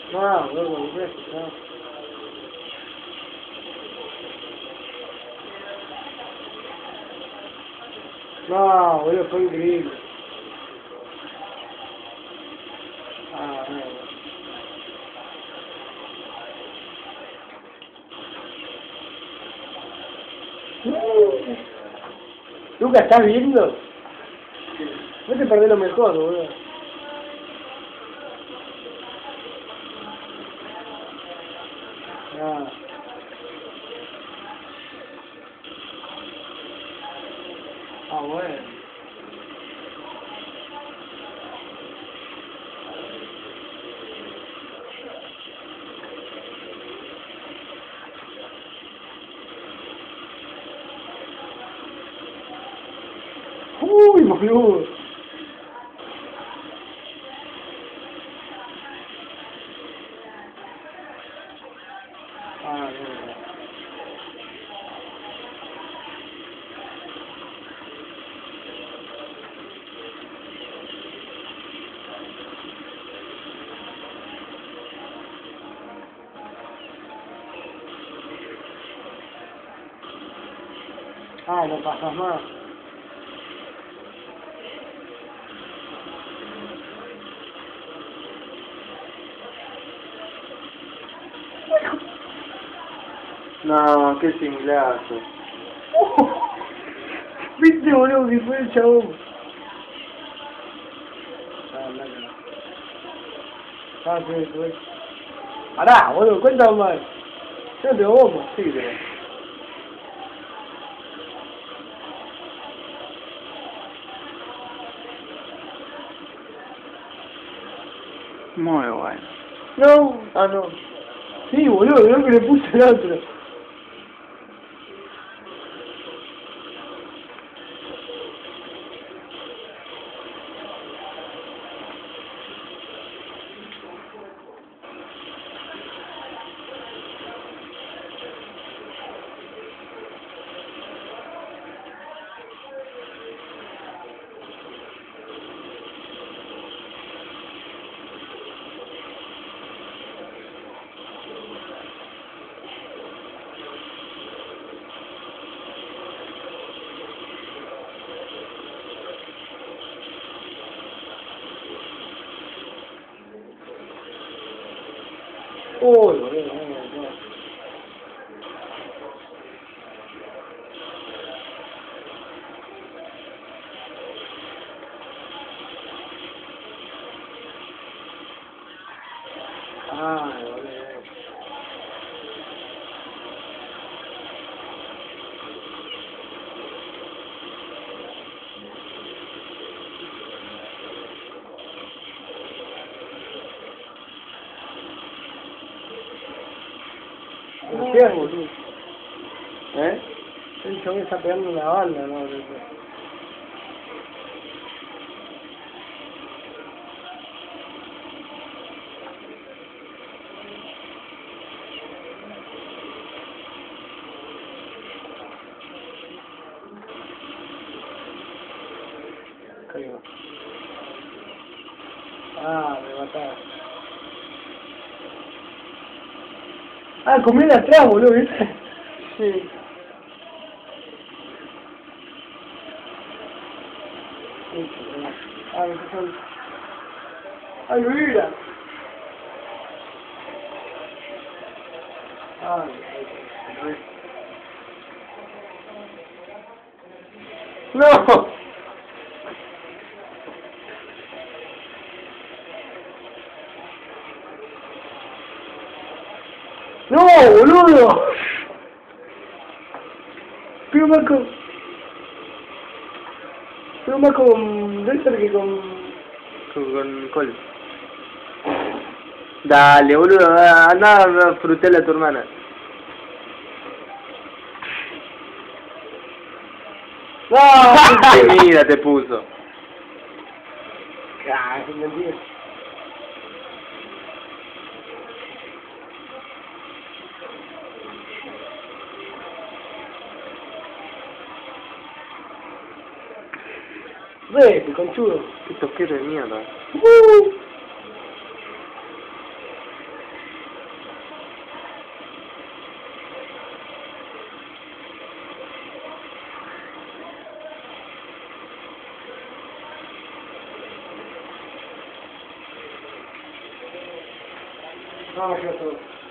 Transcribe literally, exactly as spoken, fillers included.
No, luego, no. No, boludo, fue increíble. Ah, no. Uh, Lucas, ¿estás viendo? No te perdés lo mejor, boludo. Ah. Ah, bueno. Uy, boludo. Ah, no. Ah, no pasas más. No, qué singlazo. ¿Viste, boludo, que fue el chabón? Ah, no, no. Ah, sí, sí. Pará, boludo, cuéntame más. Yo no tengo bomba, sí, pero... Muy bueno. No, ah, no. Sí, boludo, creo que le puse el otro. Uy, boludo, no, no. Ah, boludo. No, ¿qué, boludo? ¿Eh? El chabón está pegando una banda, no, no, no. Creo. Ah, me mataron. Ah, comí de atrás, boludo, ¿viste? Sí. Ah, me pasó. ¡Ay, mira! Ay, ay, ¡No! ¡No, boludo! Pero más con... Pero más con... Dexter que con... Con, con col. Dale, boludo, anda a frutarle a tu hermana. ¡No! Mira, te puso. Ah, es mentira. Vete, conchudo. Qué toquero de mierda. Uh. No, no, no.